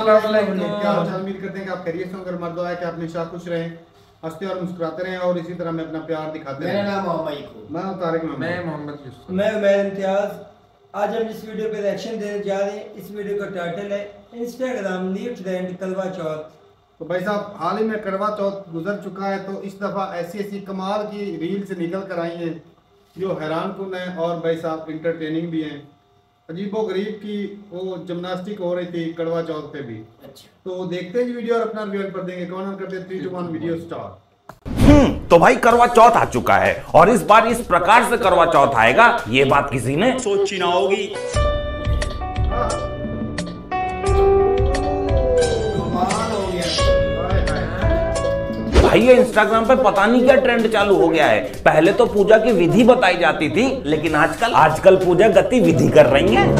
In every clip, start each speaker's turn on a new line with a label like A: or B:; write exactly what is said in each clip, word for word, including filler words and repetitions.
A: क्या हाल, उम्मीद करते हैं कि आप खैरियत से होंगे। मर्द है कि आप हमेशा खुश रहें, हंसते और मुस्कुराते रहें और इसी तरह में अपना प्यार दिखाते रहें।
B: मेरा नाम मोहम्मद,
A: मैं तारिक मोहम्मद,
C: मैं मोहम्मद यूसुफ,
D: मैं उमैर इम्तियाज। आज हम इस वीडियो पे रिएक्शन देने जा रहे हैं। इस वीडियो का टाइटल है इंस्टाग्राम न्यू ट्रेंड करवा चौथ।
A: तो भाई साहब हाल ही में करवा चौथ गुजर चुका है, तो इस दफ़ा ऐसी ऐसी कमाल की रील्स निकल कर आई हैं जो हैरान कुन है और भाई साहब इंटरटेनिंग भी हैं। अजीबो गरीब की वो जिमनास्टिक हो रही थी करवा चौथ पे भी।
B: अच्छा
A: तो देखते हैं जी वीडियो और अपना रिव्यू कर देंगे। कौन ऑन करते हैं three two one video start.
E: हम्म तो भाई करवा चौथ आ चुका है और इस बार इस प्रकार से करवा चौथ आएगा ये बात किसी ने सोची ना होगी। भाई ये इंस्टाग्राम पे पता नहीं क्या ट्रेंड चालू हो गया है। पहले तो पूजा की विधि बताई जाती थी, लेकिन आजकल आजकल पूजा गतिविधि कर रही है।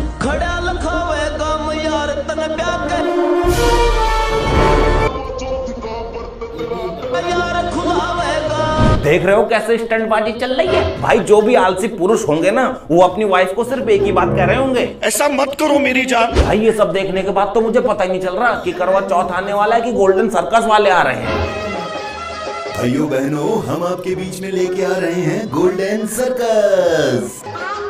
E: देख रहे हो कैसे स्टंटबाजी चल रही है। भाई जो भी आलसी पुरुष होंगे ना, वो अपनी वाइफ को सिर्फ एक ही बात कह रहे होंगे, ऐसा मत करो मेरी जान। भाई ये सब देखने के बाद तो मुझे पता ही नहीं चल रहा कि करवा चौथ आने वाला है कि गोल्डन सर्कस वाले आ रहे हैं।
F: भाइयों बहनों, हम आपके बीच में लेके आ रहे हैं गोल्डन सर्कस।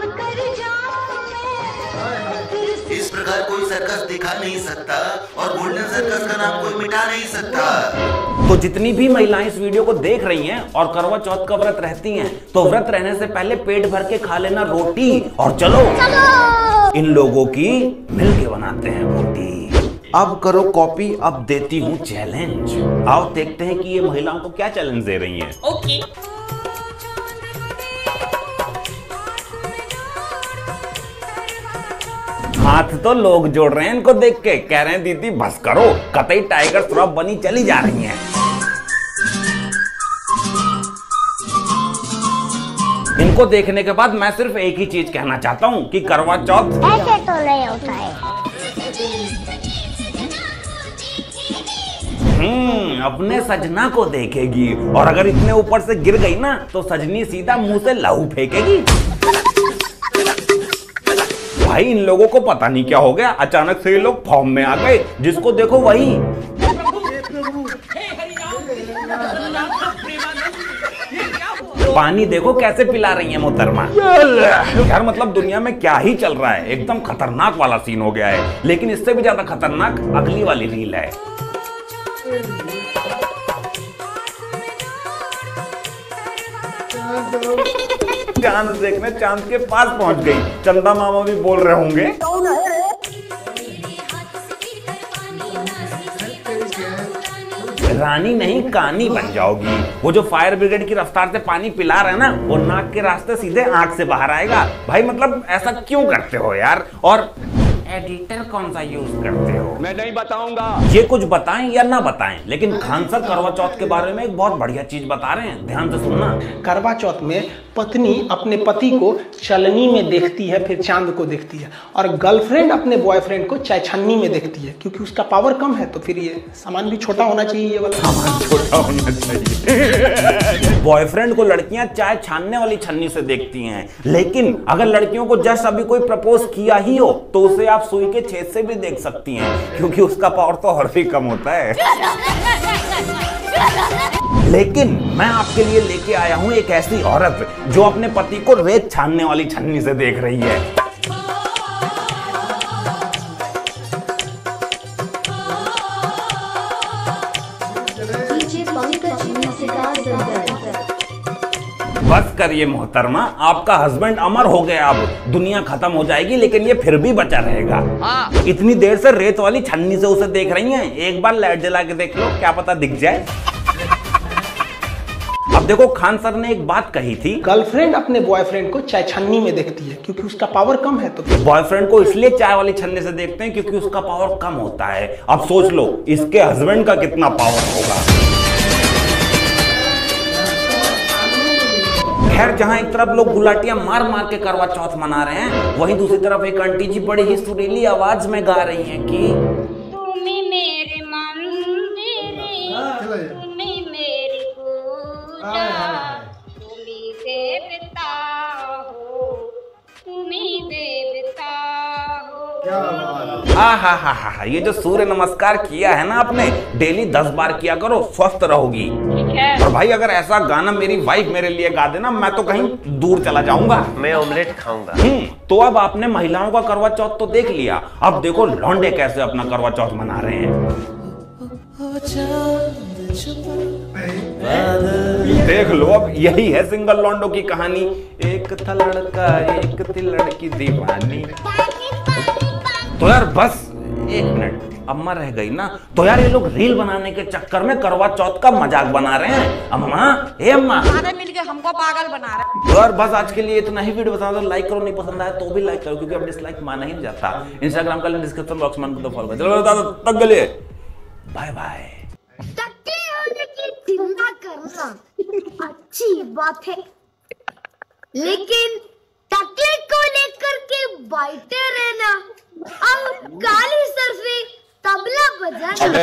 F: इस प्रकार कोई सर्कस दिखा नहीं सकता और गोल्डन सर्कस का नाम कोई मिटा नहीं सकता।
E: तो जितनी भी महिलाएं इस वीडियो को देख रही हैं और करवा चौथ का व्रत रहती हैं, तो व्रत रहने से पहले पेट भर के खा लेना रोटी और चलो, चलो! इन लोगों की मिलके बनाते हैं रोटी। अब करो कॉपी, अब देती हूँ चैलेंज। आओ देखते हैं कि ये महिलाओं को क्या चैलेंज दे रही हैं।
B: ओके
E: हाथ तो लोग जोड़ रहे हैं इनको देख के, कह रहे हैं दीदी बस करो, कतई टाइगर श्रॉफ बनी चली जा रही हैं। इनको देखने के बाद मैं सिर्फ एक ही चीज कहना चाहता हूँ कि करवा चौथ
G: ऐसे तो नहीं होता है।
E: हम्म अपने सजना को देखेगी और अगर इतने ऊपर से गिर गई ना तो सजनी सीधा मुंह से लहू फेंकेगी। भाई इन लोगों को पता नहीं क्या हो गया, अचानक से ये लोग फॉर्म में आ गए, जिसको देखो वही। पानी देखो कैसे पिला रही है मोहतरमा। यार मतलब दुनिया में क्या ही चल रहा है, एकदम खतरनाक वाला सीन हो गया है। लेकिन इससे भी ज्यादा खतरनाक अगली वाली रील है। चांद देखने चांद के पास पहुंच गई। चंदा मामा भी बोल रहे होंगे रानी नहीं कानी बन जाओगी। वो जो फायर ब्रिगेड की रफ्तार से पानी पिला रहा है ना, वो नाक के रास्ते सीधे आंख से बाहर आएगा। भाई मतलब ऐसा क्यों करते हो यार? और एडिटर कौन सा यूज करते हो मैं नहीं बताऊंगा। ये कुछ बताएं या ना बताएं, लेकिन खान सर करवा चौथ के बारे में एक बहुत बढ़िया चीज बता रहे हैं, ध्यान से सुनना।
H: करवा चौथ में पत्नी अपने पति को चलनी में देखती है, फिर चांद को देखती है, और गर्लफ्रेंड अपने बॉयफ्रेंड को चाय छन्नी में देखती है, क्योंकि उसका पावर कम है। तो फिर ये सामान भी छोटा होना चाहिए, ये वाला
E: सामान छोटा होना चाहिए। बॉयफ्रेंड को लड़कियां चाय छानने वाली छन्नी से देखती हैं, लेकिन अगर लड़कियों को जस्ट अभी कोई प्रपोज किया ही हो तो उसे आप सुई के छेद से भी देख सकती हैं, क्योंकि उसका पावर तो और भी कम होता है। लेकिन मैं आपके लिए लेके आया हूं एक ऐसी औरत जो अपने पति को रेत छानने वाली छन्नी से देख रही है। बस करिए मोहतरमा, आपका हस्बैंड अमर हो गया, अब दुनिया खत्म हो जाएगी लेकिन ये फिर भी बचा रहेगा। इतनी देर से रेत वाली छन्नी से उसे देख रही हैं, एक बार लाइट जला के देख लो, क्या पता दिख जाए। अब देखो खान सर ने एक बात कही थी,
H: गर्लफ्रेंड अपने बॉयफ्रेंड को चाय छन्नी में देखती है, क्योंकि उसका पावर कम है। तो
E: बॉयफ्रेंड को इसलिए चाय वाली छन्नी से देखते हैं क्योंकि उसका पावर कम होता है। अब सोच लो इसके हस्बैंड का कितना पावर होगा। खैर जहां एक तरफ लोग गुलाटियां मार मार के करवा चौथ मना रहे हैं, वहीं दूसरी तरफ एक आंटी जी बड़ी ही सुरीली आवाज में गा रही हैं कि
G: तुम्ही मेरे मंदिर, तुम्ही मेरी पूजा, तुम्ही देवता हो, तुम्ही देवता हो।
E: आ हा हा हा ये जो सूर्य नमस्कार किया है ना आपने, डेली दस बार किया करो, स्वस्थ रहोगी। और भाई अगर ऐसा गाना मेरी वाइफ मेरे लिए गा देना, मैं तो कहीं दूर चला जाऊंगा।
B: मैं ऑमलेट खाऊंगा।
E: हम्म, तो अब आपने महिलाओं का करवा चौथ तो देख लिया, अब देखो लौंडे कैसे अपना करवा चौथ मना रहे हैं। देख लो, अब यही है सिंगल लौंडो की कहानी। एक था लड़का, एक थी लड़की दीवानी। तो यार बस एक मिनट, अम्मा रह गई ना, तो यार ये लोग रील बनाने के चक्कर में करवा चौथ का मजाक बना रहे हैं। अम्मा, हे अम्मा,
C: सारे मिलके हमको पागल बना रहे हैं।
E: तो यार बस आज के लिए इतना ही। वीडियो बता दो, लाइक करो, नहीं पसंद आया तो भी लाइक करो, क्योंकि अब डिसलाइक माना ही नहीं जाता। इंस्टाग्राम का लिंक डिस्क्रिप्शन बॉक्स में फॉलो करो। चलो बता दो, तब के लिए बाय बाय।
I: टकले होने की चिंता करना अच्छी बात है, लेकिन टकले को लेकर के बैठे रहना और काली सरफे तबला बजाना।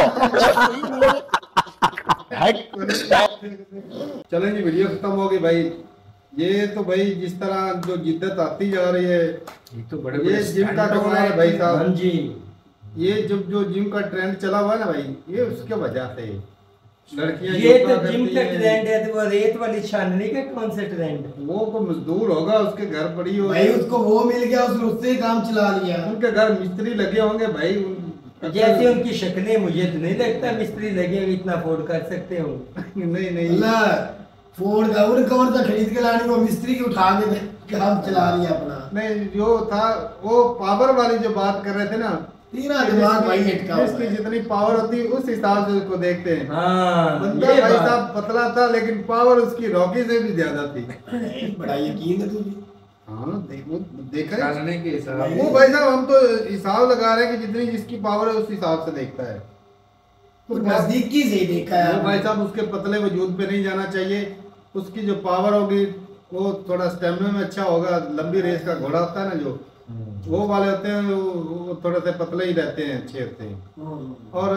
A: चलें जी, वीडियो खत्म हो गई भाई। ये तो भाई जिस तरह जो जिद्दत आती जा रही है, ये तो बड़े ये जिम का कमाल है भाई साहब
D: जी।
A: ये जब जो जिम का ट्रेंड चला हुआ है ना भाई, ये उसके वजह से लड़कियां
D: ये तो
A: योगा
D: जिम
A: करती
D: का
A: हैं।
D: ट्रेंड है, तो वो रेत वाली छानने का कौन सा ट्रेंड है?
A: वो को मजदूर होगा, उसके घर पड़ी हो
J: भाई, उसको वो मिल गया, उसने उससे ही काम चला लिया।
A: उनके घर मिस्त्री लगे होंगे भाई। उन
D: जैसे उनकी शक्लें, मुझे तो नहीं लगता मिस्त्री लगे हुए इतना अफोर्ड कर सकते हो।
A: नहीं नहीं,
J: अल्लाह फोन का उन कवर का खरीद के लानी, वो मिस्त्री की उठा के काम चला लिया अपना।
A: नहीं, जो था वो पावर वाली जो बात कर रहे थे ना,
J: तेरा दिमाग भाई हिटका हुआ
A: जिसकी
J: है।
A: जितनी पावर होती है उस हिसाब से उसको देखते हैं।
D: हाँ,
A: बंदा
D: ये
A: भाई
D: बात।
A: साहब पतला था, लेकिन पावर उसकी रॉकी से भी ज्यादा थी।
J: बड़ा यकीन है तुझे।
A: हाँ, देखो देखा है।
K: खाने के हिसाब
A: वो भाई साहब हम तो हिसाब लगा रहे हैं कि जितनी जिसकी पावर है उस हिसाब से देखता है।
J: तो नजदीकी से ही देखा है
A: वो भाई साहब उसके पतले वजूद पे नहीं जाना चाहिए। उसकी जो पावर होगी वो थोड़ा स्टेमिना में अच्छा होगा। लंबी रेस का घोड़ा होता है ना, जो वो वाले होते हैं, वो, वो थोड़े से पतले ही रहते हैं, अच्छे होते हैं। और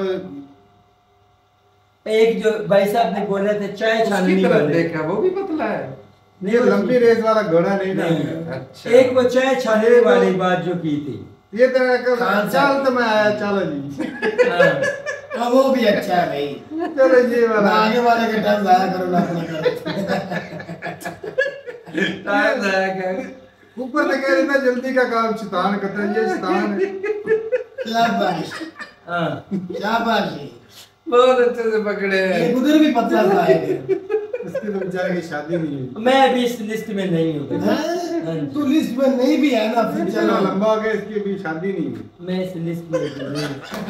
D: एक जो भाई साहब ने बोला था चाय छानने वाले,
K: देखा वो भी पतला है।
A: ये लंबी रेस वाला घोड़ा नहीं ना।
K: अच्छा,
D: एक वो चाय छानने वाली बात जो की थी,
A: ये तरह का चाल तो मैं आया, चलो जी।
J: हाँ, वो भी अच्छा है भाई।
A: चलो ये वाला
J: आगे वाले का टाइम जाया करो ना अपना
K: टाइम जाया कर।
A: ऊपर से कह रहे थे जल्दी का काम शैतान करते हैं, ये शैतान है।
J: शाबाश,
D: हाँ
J: शाबाश।
K: बहुत अच्छे से पकड़े हैं।
J: ये उधर भी पतला सा है।
A: इसकी तो बेचारे की शादी नहीं हुई।
D: मैं अभी इस लिस्ट में नहीं हूँ।
J: हैं? तू लिस्ट में नहीं भी है ना, फिर
A: चलो
J: चलो।
A: लंबा हो गया, इसकी भी शादी नहीं हुई।
D: मैं इस लिस्ट में नहीं हूँ।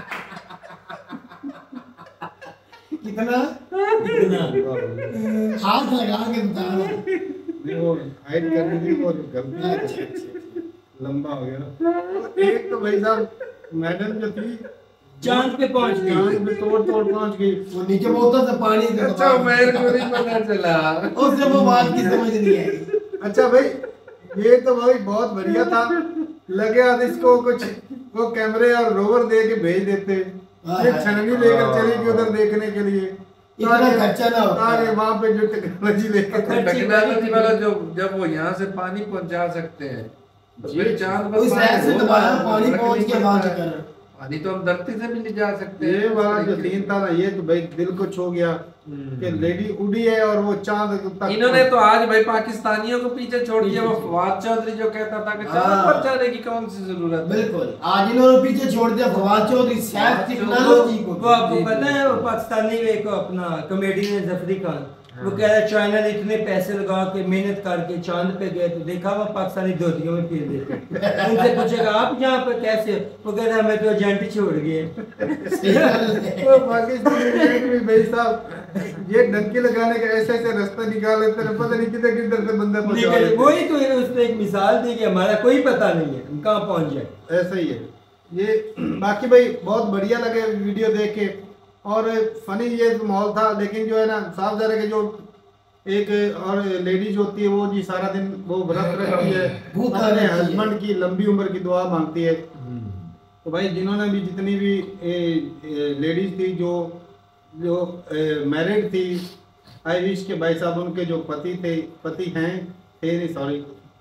J: कितना
D: इतना
J: हाथ लगा के बताना।
A: नहीं, वो हाइड करने की वो गलती है।
J: अच्छा, अच्छा।
A: लंबा हो गया। एक तो भाई साहब मैडम जो थी
D: चांद पे पहुंच गई।
A: चांद पे तोड़ तोड़ पहुंच गई।
J: वो नीचे बोतल से पानी दे दो।
K: अच्छा, मेरे को नहीं पता चला।
J: उससे वो बात की समझ नहीं आई।
A: अच्छा भाई, ये तो भाई बहुत बढ़िया था। लगे आज इसको कुछ वो कैमरे और रोवर दे के भेज देते, ये छननी लेकर चली गई उधर देखने के लिए।
J: इतना खर्चा ना होता।
A: ताकि वहाँ पे जो टेक्नोलॉजी लेकर
K: टेक्नोलॉजी वाला जो जब वो यहाँ से पानी पहुँचा सकते हैं, तो फिर चांद पर
J: उस
K: पानी
J: ऐसे
K: होता
J: दबाया
K: है,
J: पानी
K: रख
J: पहुंच
K: नहीं
J: के
K: सकता
J: बात
K: है।
J: कर।
K: पानी तो हम धरती से भी ले जा सकते हैं।
A: ये वाला जो सीन था ना, ये तो भाई दिल को छू गया कि लेडी उड़ी है और वो चांद तक।
K: इन्होंने तो आज भाई पाकिस्तानियों को पीछे छोड़ दिया। वो फवाद चौधरी जो कहता था कि चांद पर जाने की कौन सी जरूरत है।
J: बिल्कुल, आज इन्होंने पीछे छोड़ दिया फवाद चौधरी साहब टेक्नोलॉजी को।
D: वो आपको पता है, वो पाकिस्तानी में एक अपना कॉमेडियन जफरी खान, वो कह रहा है चाइना ने इतने पैसे लगा के मेहनत करके चांद पे गए, तो देखा वो पाकिस्तानी धोतियों में फिर देते। उनसे पूछेगा आप यहाँ पे कैसे, वो कह रहा है हमें तो एजेंट छोड़ गए।
A: वो पाकिस्तानी भी भाई साहब ये डंकी लगाने का ऐसे ऐसे रास्ता निकाल लेते हैं, पता नहीं किधर किधर से बंदा पहुंचा
D: निकल-
A: देते हैं।
D: वही तो उसने एक मिसाल दी कि हमारा कोई पता नहीं है हम कहाँ पहुंच जाए।
A: ऐसा ही है ये। बाकी भाई बहुत बढ़िया लगे वीडियो देख के, और फनी ये माहौल था। लेकिन जो है ना, साफ ज़रा के जो एक और लेडीज होती है वो जी सारा दिन वो व्रत रखती है,
J: भूखा
A: अपने
J: रहती है।
A: हस्बैंड की लंबी उम्र की दुआ मांगती है। तो भाई जिन्होंने भी जितनी भी लेडीज थी जो जो मैरिड थी, आई विश के भाई साहब उनके जो पति थे, पति हैं थे नहीं सॉरी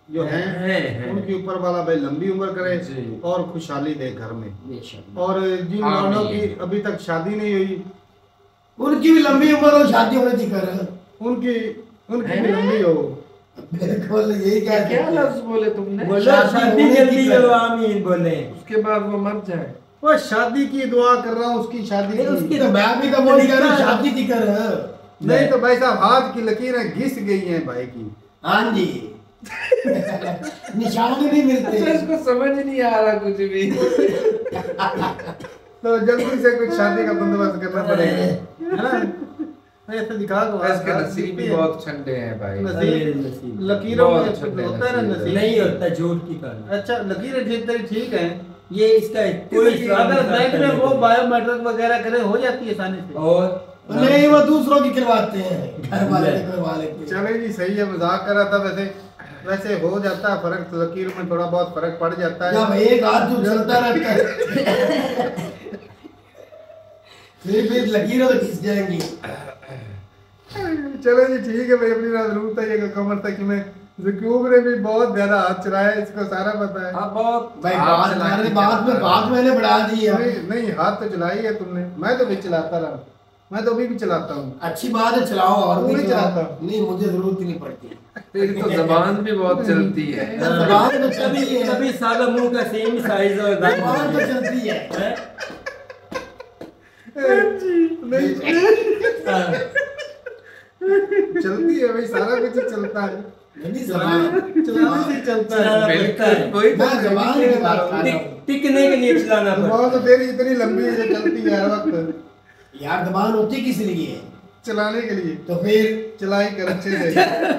A: जो हैं
D: हैं, हैं।
A: उनकी ऊपर वाला भाई लंबी उम्र करे और खुशहाली दे घर में। और जिन लोगों की अभी तक शादी नहीं हुई
J: उनकी भी लंबी उम्र हो, शादी होने की कर
A: उनकी उनकी भी लंबी हो।
J: बिल्कुल यही क्या
K: क्या लफ्ज बोले तुमने?
D: बोलो शादी जल्दी हो, आमीन बोले।
K: उसके बाद वो मर जाए।
A: वो शादी की दुआ कर रहा हूँ, उसकी शादी की।
J: उसकी तो मैं भी तो बोल कह रहा हूँ शादी की कर।
A: नहीं तो भाई साहब हाथ की लकीरें घिस गई हैं भाई की।
J: हाँ जी निशान नहीं मिलते।
K: अच्छा, इसको समझ नहीं आ रहा कुछ भी।
A: तो जल्दी से कुछ शादी का बंदोबस्त करना पड़ेगा, है ना? ऐसे दिखा दो।
K: इसके नसीब भी बहुत ठंडे हैं भाई।
A: नसीब लकीरों में
K: बहुत ठंडे
A: होता है ना, नसीब
D: नहीं होता, झूठ की बात।
A: अच्छा लकीरें ठीक तेरी ठीक है।
D: ये इसका कोई
A: अगर बैंक में वो बायोमेट्रिक वगैरह करे हो जाती है आसानी से।
D: और
J: नहीं वो दूसरों की करवाते हैं, घर वाले के करवा लेते हैं।
A: चले जी सही है, मजाक कर रहा था। वैसे वैसे हो जाता है फर्क, लकीरों में थोड़ा बहुत फर्क पड़ जाता है।
J: जब एक हाथ जो चलता रहता है फिर फिर लकीरें तो खिंच जाएंगी।
A: चलो जी ठीक है भाई, अपनी रात रूप है कमर तक में ज़ुकूब ने भी बहुत ज्यादा हाथ चलाया, इसको सारा पता है।
K: हाँ बहुत
J: भाई बात मैंने बात में बात मैंने बढ़ा दी है।
A: नहीं नहीं हाथ तो चलाई है तुमने, मैं तो भी चलाता रहा, मैं तो अभी भी चलाता हूँ।
J: अच्छी बात है, चलाओ और
A: तू
J: भी
A: नहीं चलाता?
J: नहीं मुझे जरूरत ही नहीं पड़ती।
K: तेरी तो जबान भी बहुत चलती है।
J: जबान तो चलती है,
D: कभी साला मुंह का सेम साइज और
J: जबान तो चलती है।
A: नहीं चलती है भाई, सारा कुछ चलता है।
J: नहीं जबान
A: चलाने से चलता है।
K: बिल्कुल कोई
J: मैं जबान की बात कर रहा हूँ।
D: टिकने के लिए चलाना पड़ता
A: जबान तो तेरी इतनी लंबी है जो चलती है हर वक्त।
J: यार जबान होती किस लिए है?
A: चलाने के लिए।
J: तो फिर
A: चलाई कर अच्छे से।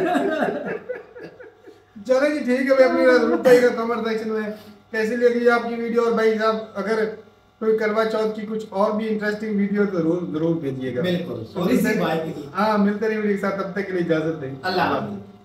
A: चलो जी ठीक है भाई, अपनी रूप भाई का कमेंट सेक्शन में कैसी लगी आपकी वीडियो। और भाई साहब अगर कोई करवा चौथ की कुछ और भी इंटरेस्टिंग वीडियो तो जरूर जरूर भेजिएगा।
J: बिल्कुल। और इसी बात के लिए
A: हाँ मिलते रहिए वीडियो के साथ, तब तक के लिए इजाजत दें।
J: अल्लाह हाफ़िज़।